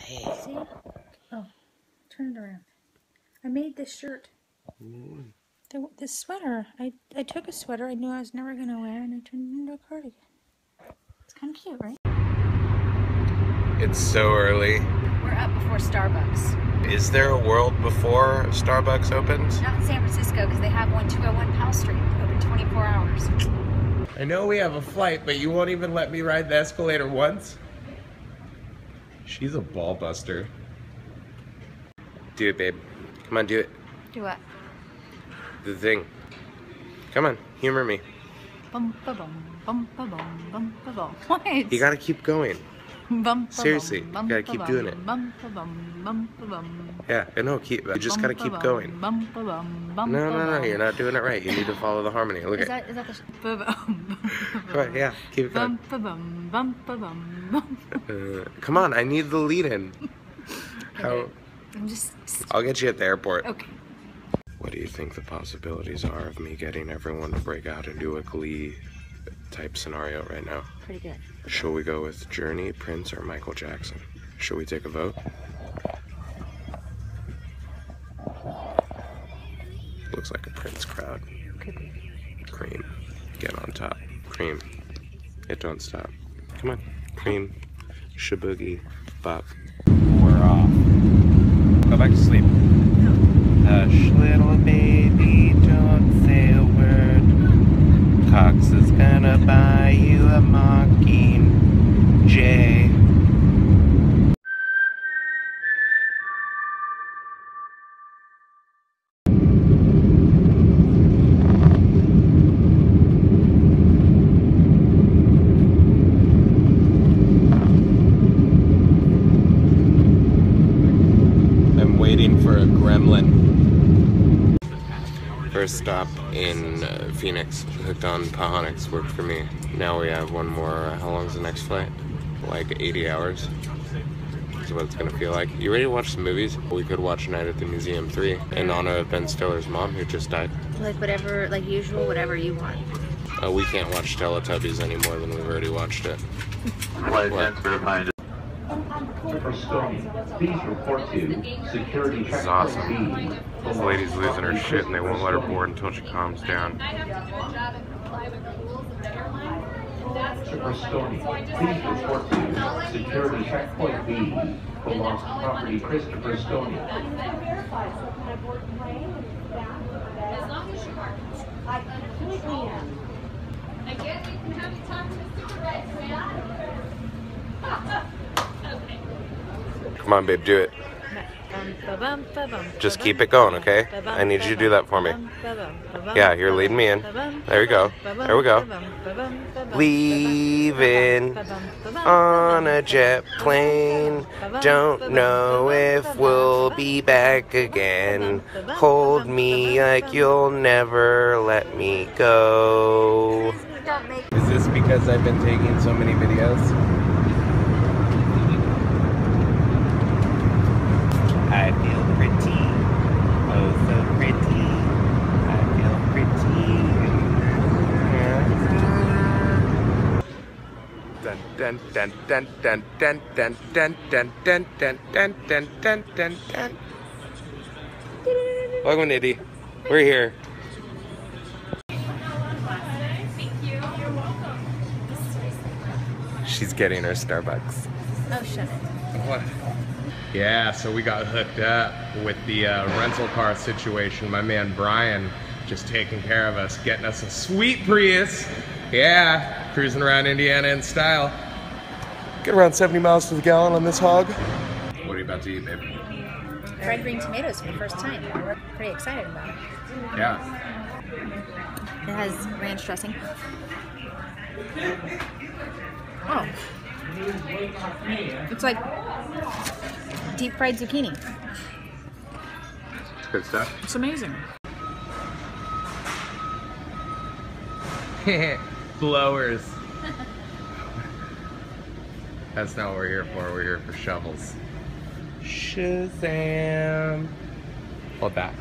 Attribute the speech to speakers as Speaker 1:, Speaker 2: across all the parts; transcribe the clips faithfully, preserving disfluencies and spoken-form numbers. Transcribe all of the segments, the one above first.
Speaker 1: Hey.
Speaker 2: See? Oh, turn it around. I made this shirt.
Speaker 1: Mm.
Speaker 2: The, this sweater. I, I took a sweater I knew I was never going to wear and I turned it into a cardigan. It's kind of cute, right?
Speaker 1: It's so early.
Speaker 2: We're up before Starbucks.
Speaker 1: Is there a world before Starbucks opens?
Speaker 2: Not in San Francisco because they have one two oh one Powell Street, open twenty-four hours.
Speaker 1: I know we have a flight, but you won't even let me ride the escalator once? She's a ball buster. Do it, babe. Come on, do it.
Speaker 2: Do what?
Speaker 1: The thing. Come on, humor me.
Speaker 2: Bum ba bum bum ba bum bum ba bum. What?
Speaker 1: You gotta keep going.
Speaker 2: Bum,
Speaker 1: Seriously,
Speaker 2: bum,
Speaker 1: you gotta keep
Speaker 2: bum,
Speaker 1: doing it.
Speaker 2: Bum, bum, bum, bum,
Speaker 1: Yeah, I know, keep, you just gotta keep
Speaker 2: bum,
Speaker 1: going.
Speaker 2: bum, bum, bum,
Speaker 1: No, no, no,
Speaker 2: bum.
Speaker 1: you're not doing it right. You need to follow the harmony. Look
Speaker 2: Is
Speaker 1: at
Speaker 2: that, is that the... Bum, bum,
Speaker 1: Come on, yeah, keep it going.
Speaker 2: bum, bum, bum, bum, bum.
Speaker 1: Uh, come on, I need the lead in. How?
Speaker 2: Okay. I'm just...
Speaker 1: I'll get you at the airport.
Speaker 2: Okay.
Speaker 1: What do you think the possibilities are of me getting everyone to break out and do a Glee type scenario right now?
Speaker 2: Pretty good.
Speaker 1: Shall we go with Journey, Prince, or Michael Jackson? Shall we take a vote? Looks like a Prince crowd.
Speaker 2: Could be.
Speaker 1: Cream, get on top. Cream, it don't stop. Come on, Cream, shaboogie, bop. We're off. Go back to sleep. Hush, little baby, don't say a word. Cox is gonna buy you a Mockingjay. I'm waiting for a gremlin. First stop in uh, Phoenix, hooked on Pahonix, worked for me. Now we have one more, uh, how long is the next flight? Like eighty hours. That's what it's gonna feel like. You ready to watch some movies? We could watch Night at the Museum three in honor of Ben Stiller's mom who just died.
Speaker 2: Like whatever, like usual, whatever you want.
Speaker 1: Uh, we can't watch Teletubbies any more than we've already watched it.
Speaker 3: Flight
Speaker 1: What?
Speaker 3: transfer behind
Speaker 4: For Stony, please report to security
Speaker 1: This is
Speaker 4: checkpoint
Speaker 1: awesome.
Speaker 4: B.
Speaker 1: This lady's losing her shit and they won't let her board until she calms down.
Speaker 4: For Stony, please report to security checkpoint B. Belongs to property Christopher Stony.
Speaker 5: As long as you are. I completely am. I guess we can have you talk to the cigarettes, man. Okay.
Speaker 1: Come on, babe, do it. Just keep it going, okay? I need you to do that for me. Yeah, you're leading me in. There we go. There we go. Leaving on a jet plane. Don't know if we'll be back again. Hold me like you'll never let me go. Is this because I've been taking so many videos? I feel pretty, oh so pretty, I feel pretty. Dun dun dun dun dun dun dun dun dun dun dun dun dun dun dun dun. Welcome, Nitty. We're here.
Speaker 5: Thank you. You're welcome.
Speaker 1: She's getting her Starbucks.
Speaker 2: Oh, shut it.
Speaker 1: What? Yeah, so we got hooked up with the uh, rental car situation. My man Brian just taking care of us, getting us a sweet Prius. Yeah, cruising around Indiana in style. Get around seventy miles to the gallon on this hog. What are you about to eat, babe?
Speaker 2: Fried green tomatoes for the first time. We're pretty excited about it.
Speaker 1: Yeah.
Speaker 2: It has ranch dressing. Oh. It's like deep fried zucchini.
Speaker 1: It's good stuff.
Speaker 2: It's amazing.
Speaker 1: Blowers. That's not what we're here for. We're here for shovels. Shazam. Hold that.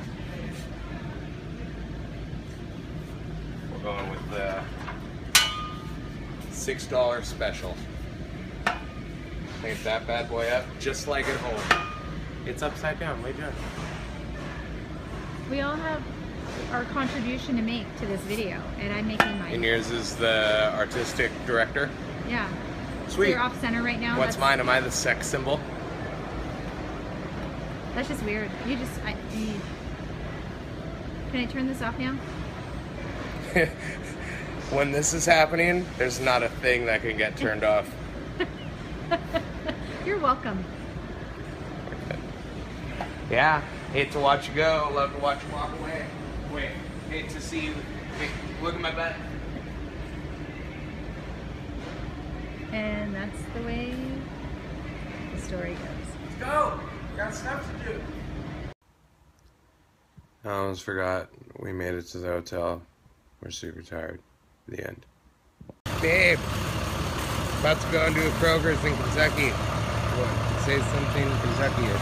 Speaker 1: We're going with the six dollar special. I paint that bad boy up just like at home. It's upside down. What are you doing?
Speaker 2: We all have our contribution to make to this video, and I'm making mine.
Speaker 1: And yours is the artistic director?
Speaker 2: Yeah.
Speaker 1: Sweet.
Speaker 2: So you're off center right now.
Speaker 1: What's
Speaker 2: that's,
Speaker 1: mine? Am I the sex symbol?
Speaker 2: That's just weird. You just. I, you, can I turn this off now?
Speaker 1: When this is happening, there's not a thing that can get turned off.
Speaker 2: You're welcome.
Speaker 1: Yeah, hate to watch you go, love to watch you walk away. Wait, hate to see you. Wait, look at my butt.
Speaker 2: And that's the way the story goes.
Speaker 1: Let's go! Got stuff to do. I almost forgot. We made it to the hotel. We're super tired. The end. Babe! About to go into a Kroger's in Kentucky. What? Say something Kentucky-ish.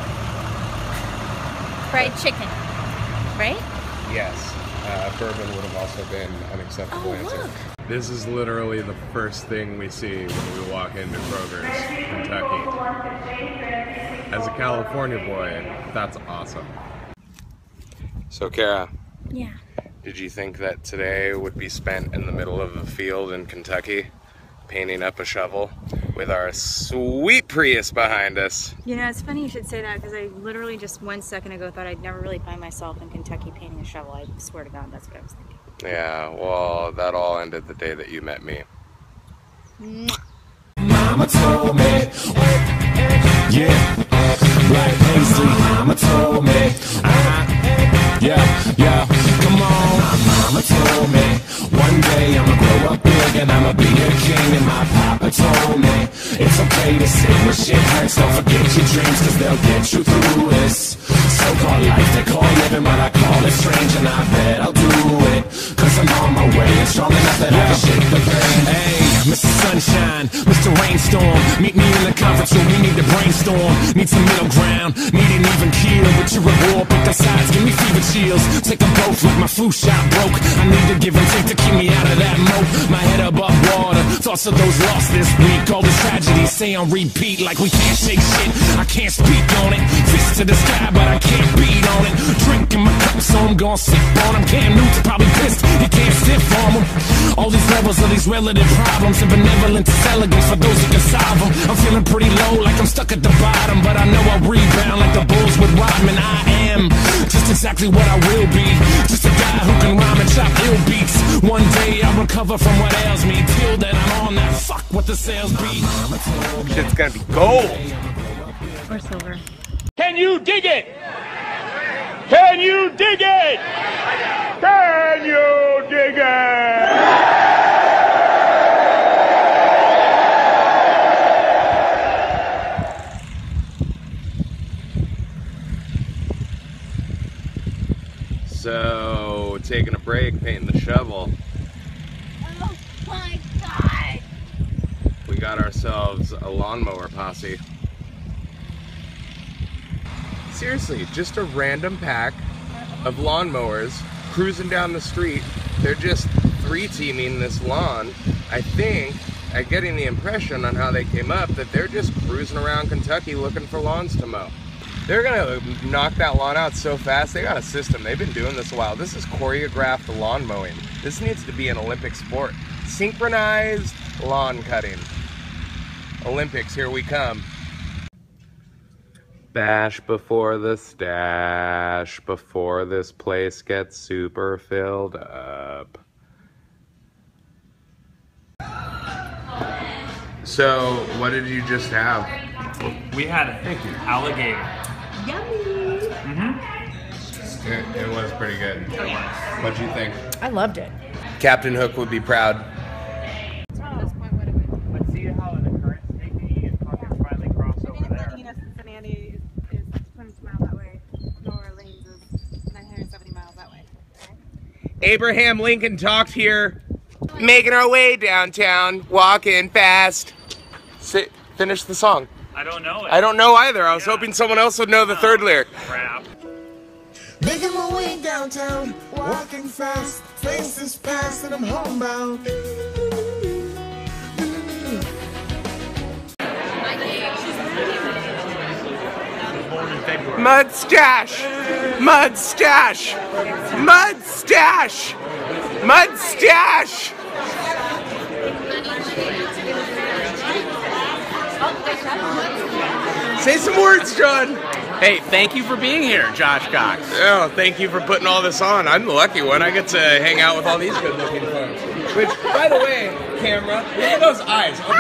Speaker 2: Fried chicken, right?
Speaker 1: Yes. Uh, bourbon would have also been an unacceptable
Speaker 2: Oh,
Speaker 1: answer.
Speaker 2: look.
Speaker 1: This is literally the first thing we see when we walk into Kroger's, Kentucky. As a California boy, that's awesome. So, Cara.
Speaker 2: Yeah.
Speaker 1: Did you think that today would be spent in the middle of a field in Kentucky, painting up a shovel with our sweet Prius behind us?
Speaker 2: You know, it's funny you should say that because I literally just one second ago thought I'd never really find myself in Kentucky painting a shovel. I swear to God, that's what I was thinking.
Speaker 1: Yeah, well, that all ended the day that you met me.
Speaker 3: Mama told me, yeah, black paisley. Mama told me, uh-huh. yeah, yeah, come on. Mama told me, one day I'ma grow up big and I'ma be a king. And my papa told me, it's okay to say when shit hurts. Don't forget your dreams, cause they'll get you through this so-called life they call living, but I call it strange. And I bet I'll do it, cause I'm on my way and strong enough that yeah. I can shake the pain. Hey, Mister Sunshine, Mister Rainstorm, meet me in the conference room, we need to brainstorm. Need some middle ground, need an even keel. But you're a war, pick the sides, give me fever chills. Take them both like my flu shot broke. I need to give and take to keep me out of that moat. My head above water, thoughts of those lost this week. All this tragedy, say on repeat like we can't shake shit. I can't speak on it, fist to the sky, but I can't beat on it. Drinking my cup, so I'm gonna sip on him. Cam Newton's probably pissed, he can't stiff on him. All these levels of these relative problems and benevolent elegance for those who can solve them. I'm feeling pretty low, like I'm stuck at the bottom, but I know I'll rebound like the Bulls with Rodman. I am just exactly what I will be, just a guy who can rhyme and chop ill beats. One day I'll recover from what ails me. Till then I'm on that fuck what the sales be.
Speaker 1: Shit's gonna be gold!
Speaker 2: Or silver.
Speaker 6: Can you dig it? Can you dig it? Can you dig it?
Speaker 1: So, taking a break, painting the shovel.
Speaker 5: Oh my God!
Speaker 1: We got ourselves a lawnmower posse. Seriously, just a random pack of lawnmowers cruising down the street. They're just three-teaming this lawn. I think, I'm getting the impression on how they came up that they're just cruising around Kentucky looking for lawns to mow. They're gonna knock that lawn out so fast. They got a system. They've been doing this a while. This is choreographed lawn mowing. This needs to be an Olympic sport. Synchronized lawn cutting. Olympics, here we come. Bash before the stash, before this place gets super filled up. So, what did you just have?
Speaker 6: We had alligator.
Speaker 2: Yummy!
Speaker 6: Mm-hmm.
Speaker 1: It, it was pretty good. What'd you think?
Speaker 2: I loved it.
Speaker 1: Captain Hook would be proud.
Speaker 6: Let's see how the current's taking and pockets finally cross over there.
Speaker 7: East Cincinnati is, is twenty miles that way. New Orleans is nine hundred seventy miles that way.
Speaker 1: Abraham Lincoln talked here. Making our way downtown, walking fast. Sit, finish the song.
Speaker 6: I don't know it.
Speaker 1: I don't know either. I was
Speaker 6: Yeah.
Speaker 1: hoping someone else would know the third lyric.
Speaker 6: Crap.
Speaker 8: Making my way downtown, walking fast, faces past and I'm homebound.
Speaker 5: My game.
Speaker 1: Mudstash! Mudstash! Mudstash! Mudstash! Say some words, John.
Speaker 9: Hey, thank you for being here, Josh Cox.
Speaker 1: Oh, thank you for putting all this on. I'm the lucky one. I get to hang out with all these good-looking folks. Which, by the way, camera, look at those eyes. I'll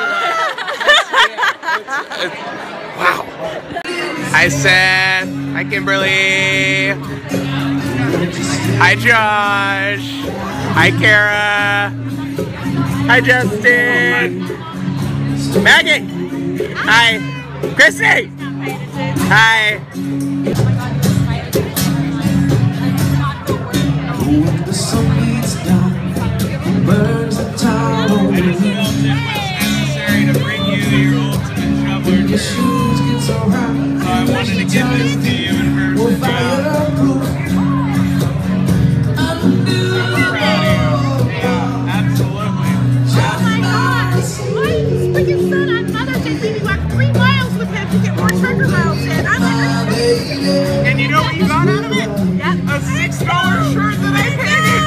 Speaker 1: be really wow. Hi, Seth. Hi, Kimberly. Hi, Josh. Hi, Cara. Hi, Justin. Maggie. Hi. Chrissy. Hi.
Speaker 3: When the sun beats down, burns the town over me.
Speaker 9: Necessary to bring you your ultimate shoveler.
Speaker 3: Your shoes get so hot,
Speaker 9: So I wanted to give this to you in person.
Speaker 3: fireproof.
Speaker 9: Absolutely.
Speaker 7: Oh my God! My freaking son on Mother's Day made me walk three miles with him to get more trigger miles in. I'm like,
Speaker 9: And you know what you got out of it?
Speaker 7: yeah.
Speaker 9: A six dollar shirt that I painted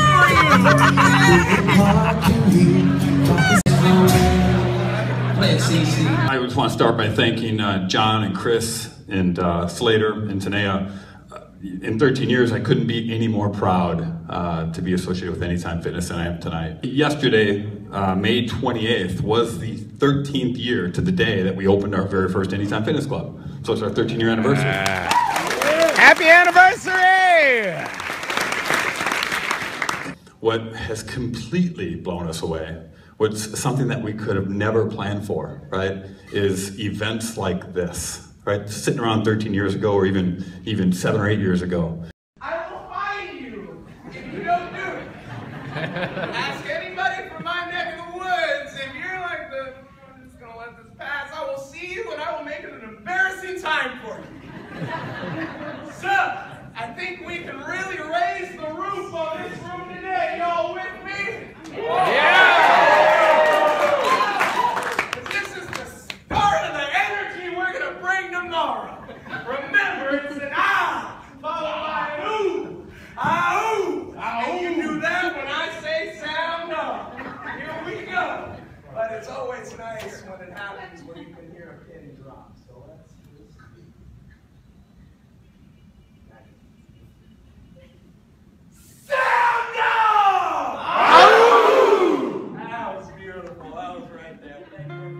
Speaker 9: for you.
Speaker 10: I just want to start by thanking uh, John and Chris and uh, Slater and Tanea. Uh, in thirteen years, I couldn't be any more proud uh, to be associated with Anytime Fitness than I am tonight. Yesterday, uh, May twenty-eighth, was the thirteenth year to the day that we opened our very first Anytime Fitness Club. So it's our thirteen year anniversary.
Speaker 1: Uh, happy anniversary!
Speaker 10: What has completely blown us away, what's something that we could have never planned for, right, is events like this, right? Sitting around thirteen years ago, or even, even seven or eight years ago.
Speaker 1: I will find you if you don't do it. Ask anybody from my neck of the woods if you're like the, I'm just gonna let this pass. I will see you and I will make it an embarrassing time for you. So, I think we can really raise the roof on this room today. Y'all with me? Yeah! This is the start of the energy we're gonna bring tomorrow. Remember, it's an ah, followed by an ooh, ah, ooh. And you do that when I say sound off. Here we go. But it's always nice when it happens when you can hear a pin drop. So let's do this. Sound off! That was beautiful. That was right there. Thank you.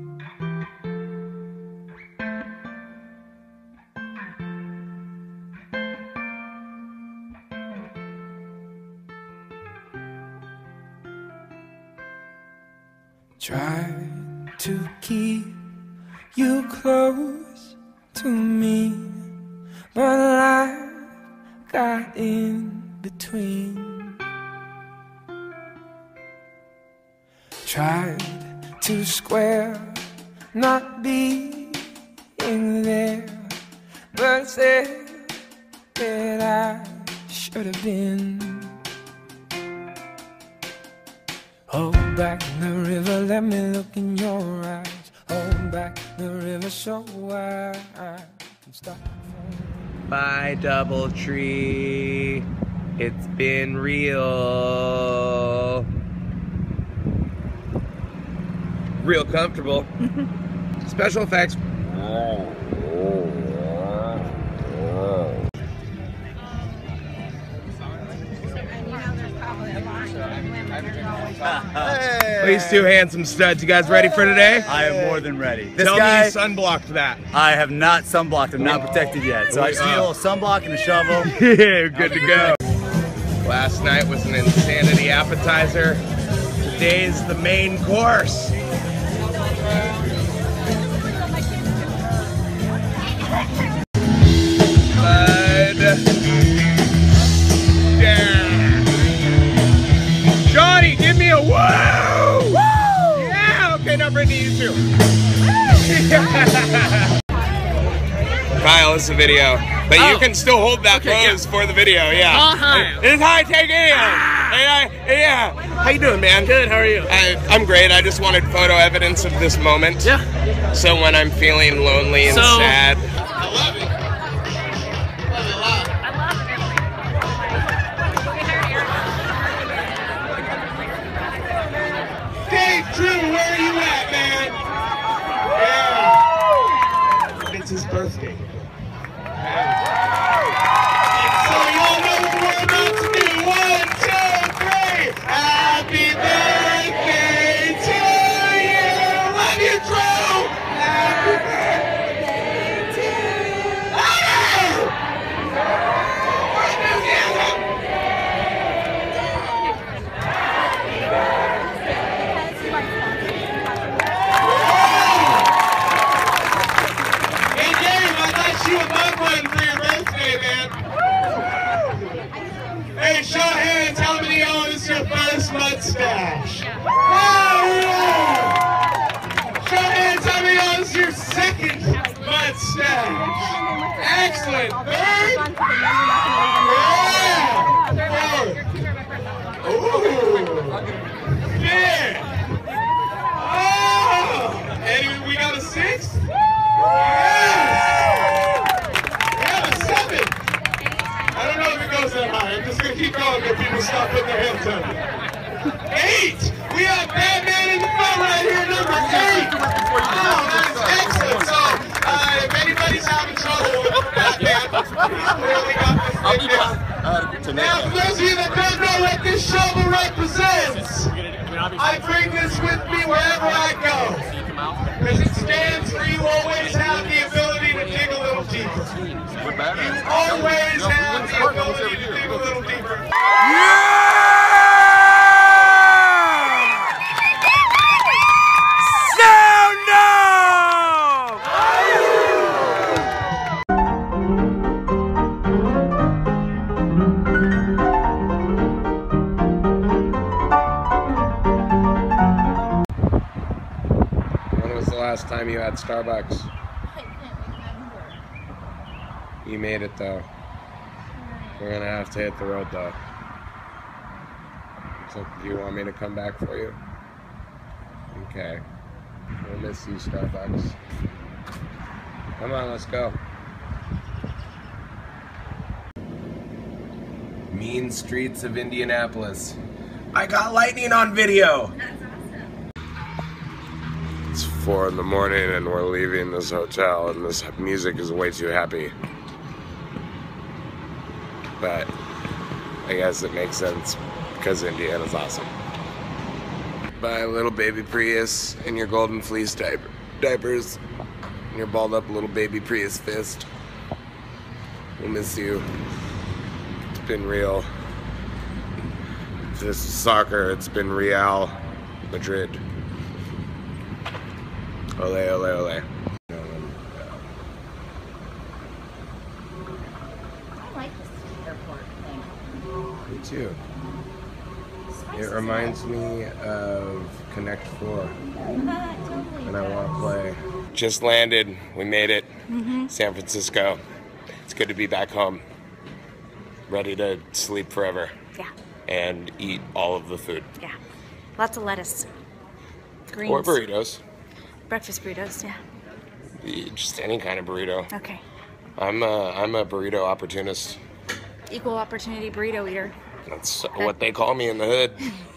Speaker 3: Try to keep you close to me, but life got in between. Tried to square not being there, but said that I should have been. Hold back the river, let me look in your eyes. Hold back the river so I can stop.
Speaker 1: Bye, Doubletree. It's been real. Real comfortable. Special effects. Hey. These two handsome studs. You guys ready for today?
Speaker 11: I am more than ready. This
Speaker 1: Tell
Speaker 11: guy,
Speaker 1: me you sunblocked that.
Speaker 11: I have not sunblocked. I'm not protected yet. So I just need a little sunblock and a shovel.
Speaker 1: Yeah, good to go. Last night was an insanity appetizer. Today's the main course. Bud. Yeah. Johnny, give me a woo! Woo! Yeah, okay, now Brittany, you too. Kyle, this is a video. But oh. You can still hold that okay, pose yeah. for the video, yeah. Oh, hi. It's high take it. Ah. Hey, I, yeah. How you doing, man?
Speaker 12: Good, how are you?
Speaker 1: I, I'm great. I just wanted photo evidence of this moment.
Speaker 12: Yeah.
Speaker 1: So when I'm feeling lonely and
Speaker 12: so,
Speaker 1: sad.
Speaker 12: I love it.
Speaker 6: Drew, where are you at, man? Yeah. It's his birthday. So y'all know what we're about to do. One, two, three. Happy birthday to you. Love you, Drew. Happy birthday to you. Hey, Dave, I thought you were my button for your birthday, man. Hey, show of hands, how many of y'all is your first Mudstash? Oh, yeah. Show of hands, how many of y'all is your second Mudstash? Excellent. Third? Yeah. Fourth. Ooh. Yeah. Oh. And we got a sixth? Yes. We have a seventh. I don't know if it goes that high. I'm just going to keep going until people stop putting their hands on me. Eight! We have Batman in the front right here, number eight! Oh, that is excellent. So, uh, if anybody's having trouble with Batman, he's clearly got this thing down. Now, for those of you that don't know what this shovel represents, I bring this with me wherever I go. Because it stands for you always have the ability to dig a little deeper. You always have the ability to dig a little deeper.
Speaker 1: When was the last time you had Starbucks?
Speaker 2: I can't remember.
Speaker 1: You made it though. We're gonna have to hit the road though. So do you want me to come back for you? Okay. We'll miss you, Starbucks. Come on, let's go. Mean streets of Indianapolis. I got lightning on video! It's four in the morning and we're leaving this hotel and this music is way too happy. But I guess it makes sense because Indiana's awesome. Buy a little baby Prius in your golden fleece diaper, diapers and your balled up little baby Prius fist. We'll miss you. It's been real. If this is soccer, it's been Real Madrid. Ole, ole, ole.
Speaker 2: I like this airport thing.
Speaker 1: Me too. It reminds me of Connect Four. And I want to play. Just landed. We made it.
Speaker 2: Mm-hmm.
Speaker 1: San Francisco. It's good to be back home. Ready to sleep forever.
Speaker 2: Yeah.
Speaker 1: And eat all of the food.
Speaker 2: Yeah. Lots of lettuce. Greens.
Speaker 1: Or burritos.
Speaker 2: Breakfast burritos, yeah.
Speaker 1: Just any kind of burrito.
Speaker 2: Okay.
Speaker 1: I'm a, I'm a burrito opportunist.
Speaker 2: Equal opportunity burrito eater.
Speaker 1: That's what they call me in the hood.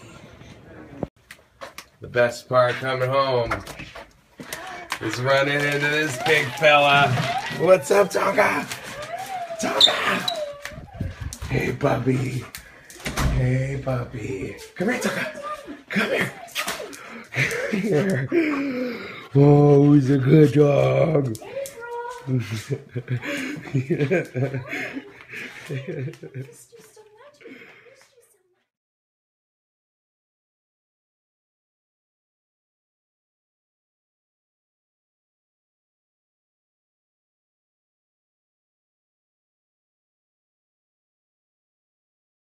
Speaker 1: The best part coming home is running into this big fella. What's up, Tonka? Tonka! Hey, puppy. Hey, puppy. Come here, Tonka. Come here. Come here. Oh, he's a good dog.